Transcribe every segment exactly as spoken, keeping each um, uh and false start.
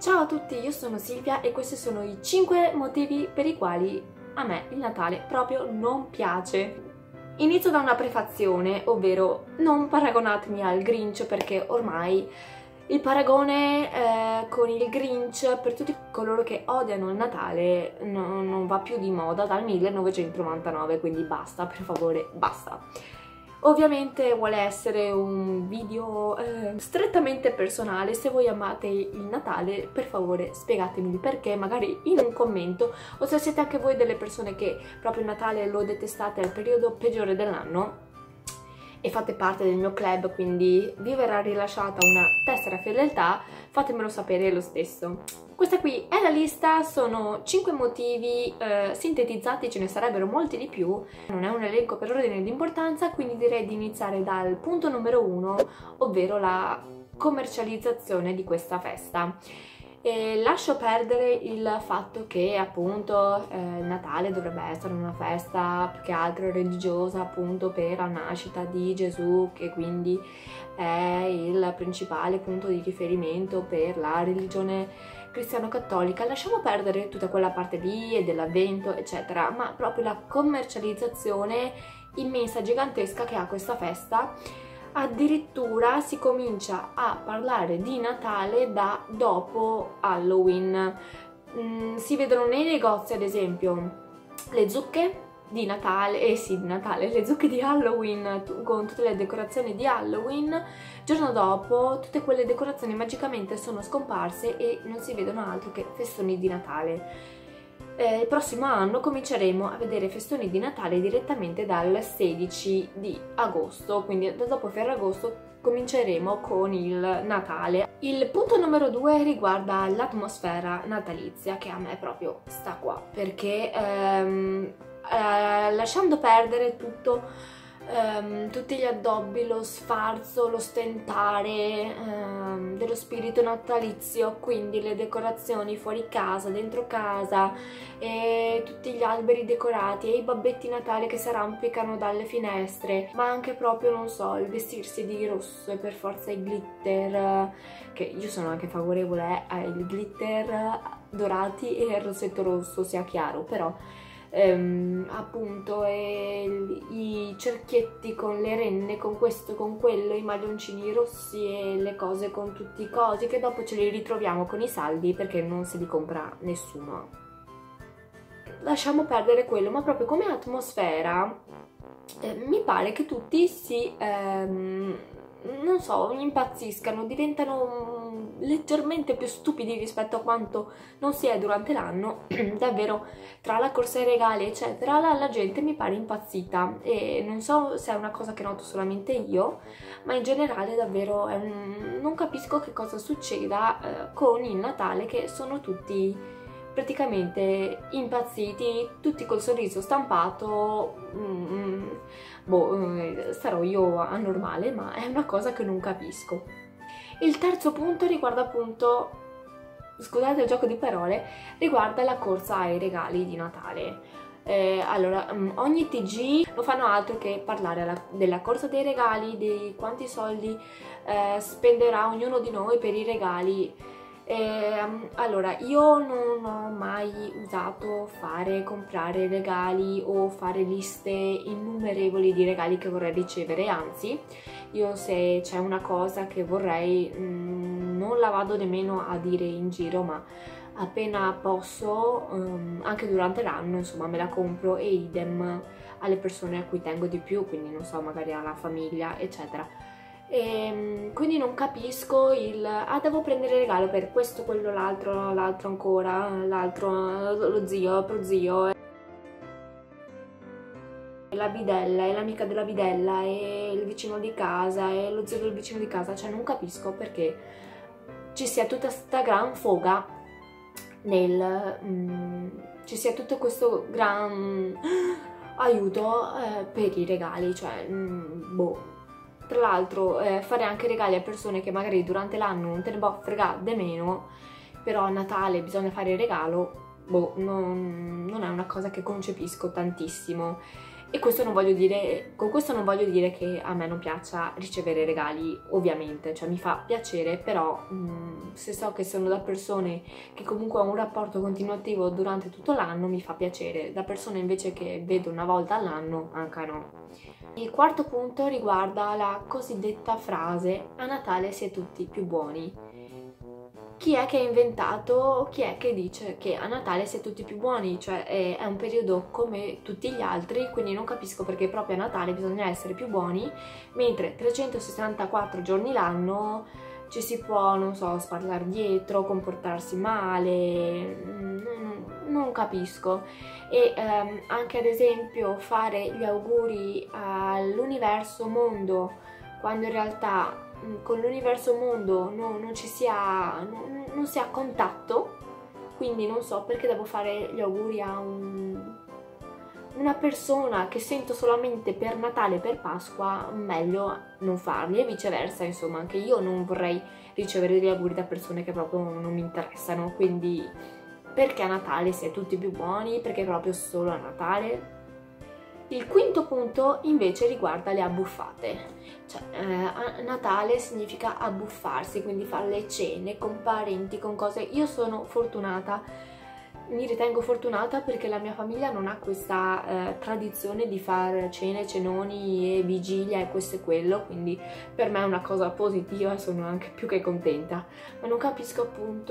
Ciao a tutti, io sono Silvia e questi sono i cinque motivi per i quali a me il Natale proprio non piace. Inizio da una prefazione, ovvero non paragonatemi al Grinch perché ormai il paragone eh, con il Grinch per tutti coloro che odiano il Natale no, non va più di moda dal millenovecentonovantanove, quindi basta, per favore, basta. Ovviamente vuole essere un video eh, strettamente personale. Se voi amate il Natale, per favore spiegatemi il perché, magari in un commento, o se siete anche voi delle persone che proprio il Natale lo detestate, è il periodo peggiore dell'anno e fate parte del mio club, quindi vi verrà rilasciata una tessera fedeltà, fatemelo sapere lo stesso. Questa qui è la lista, sono cinque motivi eh, sintetizzati, ce ne sarebbero molti di più, non è un elenco per ordine di importanza, quindi direi di iniziare dal punto numero uno, ovvero la commercializzazione di questa festa. E lascio perdere il fatto che appunto eh, il Natale dovrebbe essere una festa più che altro religiosa, appunto per la nascita di Gesù, che quindi è il principale punto di riferimento per la religione cristiano-cattolica. Lasciamo perdere tutta quella parte lì e dell'avvento eccetera, ma proprio la commercializzazione immensa, gigantesca che ha questa festa. Addirittura si comincia a parlare di Natale da dopo Halloween. Mm, si vedono nei negozi ad esempio le zucche di Natale, eh sì di Natale, le zucche di Halloween con tutte le decorazioni di Halloween. Giorno dopo tutte quelle decorazioni magicamente sono scomparse e non si vedono altro che festoni di Natale. Eh, il prossimo anno cominceremo a vedere festoni di Natale direttamente dal sedici di agosto, quindi da dopo Ferragosto cominceremo con il Natale. Il punto numero due riguarda l'atmosfera natalizia, che a me proprio sta qua, perché ehm, eh, lasciando perdere tutto, Um, tutti gli addobbi, lo sfarzo, lo stentare um, dello spirito natalizio, quindi le decorazioni fuori casa, dentro casa, e tutti gli alberi decorati e i babbetti Natale che si arrampicano dalle finestre, ma anche proprio, non so, il vestirsi di rosso e per forza i glitter, che io sono anche favorevole ai glitter dorati e il rossetto rosso, sia chiaro, però Um, appunto e i cerchietti con le renne, con questo, con quello, i maglioncini rossi e le cose con tutti i cosi che dopo ce li ritroviamo con i saldi perché non se li compra nessuno. Lasciamo perdere quello, ma proprio come atmosfera eh, mi pare che tutti si ehm, non so, impazziscano, diventano leggermente più stupidi rispetto a quanto non si è durante l'anno. Davvero, tra la corsa ai regali eccetera, la, la gente mi pare impazzita e non so se è una cosa che noto solamente io, ma in generale davvero è un... non capisco che cosa succeda eh, con il Natale, che sono tutti praticamente impazziti, tutti col sorriso stampato. mm, boh, sarò io anormale, ma è una cosa che non capisco. Il terzo punto riguarda appunto, scusate il gioco di parole, riguarda la corsa ai regali di Natale. Eh, allora, ogni T G non fanno altro che parlare alla, della corsa dei regali, di quanti soldi eh, spenderà ognuno di noi per i regali. Eh, allora, io non ho mai usato fare, comprare regali o fare liste innumerevoli di regali che vorrei ricevere, anzi, io se c'è una cosa che vorrei mh, non la vado nemmeno a dire in giro, ma appena posso, um, anche durante l'anno, insomma, me la compro, e idem alle persone a cui tengo di più, quindi non so, magari alla famiglia, eccetera. E quindi non capisco il ah devo prendere regalo per questo, quello, l'altro, l'altro ancora, l'altro, lo zio, prozio, la bidella e l'amica della bidella e il vicino di casa e lo zio del vicino di casa. Cioè non capisco perché ci sia tutta sta gran foga nel mm, ci sia tutto questo gran aiuto eh, per i regali, cioè mm, boh. Tra l'altro eh, fare anche regali a persone che magari durante l'anno non te ne può fregare de meno, però a Natale bisogna fare il regalo, boh, non, non è una cosa che concepisco tantissimo. E questo non voglio dire, con questo non voglio dire che a me non piaccia ricevere regali, ovviamente, cioè mi fa piacere, però mh, se so che sono da persone che comunque hanno un rapporto continuativo durante tutto l'anno, mi fa piacere, da persone invece che vedo una volta all'anno, anche no. Il quarto punto riguarda la cosiddetta frase "a Natale si è tutti più buoni". Chi è che ha inventato, chi è che dice che a Natale si è tutti più buoni? Cioè è, è un periodo come tutti gli altri, quindi non capisco perché proprio a Natale bisogna essere più buoni, mentre trecentosessantaquattro giorni l'anno ci si può, non so, sparlare dietro, comportarsi male, non, non capisco. E ehm, anche ad esempio fare gli auguri all'universo mondo, quando in realtà con l'universo mondo no, non ci sia, non, non si ha contatto, quindi non so perché devo fare gli auguri a un, una persona che sento solamente per Natale e per Pasqua, meglio non farli, e viceversa, insomma, anche io non vorrei ricevere degli auguri da persone che proprio non mi interessano, quindi perché a Natale si è tutti più buoni, perché proprio solo a Natale. Il quinto punto invece riguarda le abbuffate, cioè eh, a Natale significa abbuffarsi, quindi fare le cene con parenti, con cose. Io sono fortunata, mi ritengo fortunata perché la mia famiglia non ha questa eh, tradizione di fare cene, cenoni e vigilia e questo e quello, quindi per me è una cosa positiva e sono anche più che contenta. Ma non capisco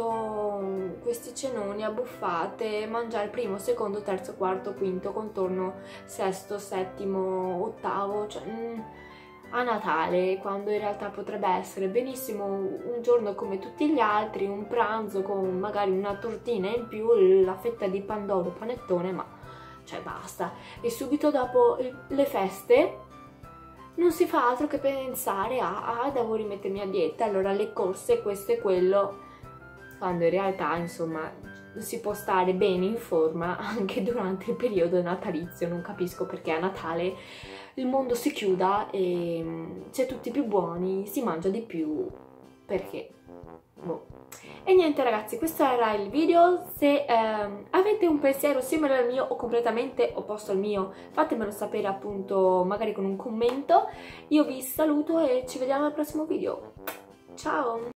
appunto questi cenoni, abbuffate, mangiare primo, secondo, terzo, quarto, quinto, contorno, sesto, settimo, ottavo, cioè mm, a Natale, quando in realtà potrebbe essere benissimo un giorno come tutti gli altri, un pranzo con magari una tortina in più, la fetta di pandoro, panettone, ma cioè basta. E subito dopo le feste non si fa altro che pensare a ah, devo rimettermi a dieta, allora le corse, questo e quello, quando in realtà insomma si può stare bene in forma anche durante il periodo natalizio. Non capisco perché a Natale il mondo si chiuda e c'è tutti più buoni, si mangia di più, perché? Boh. E niente ragazzi, questo era il video. Se ehm, avete un pensiero simile al mio o completamente opposto al mio, fatemelo sapere appunto magari con un commento. Io vi saluto e ci vediamo al prossimo video. Ciao!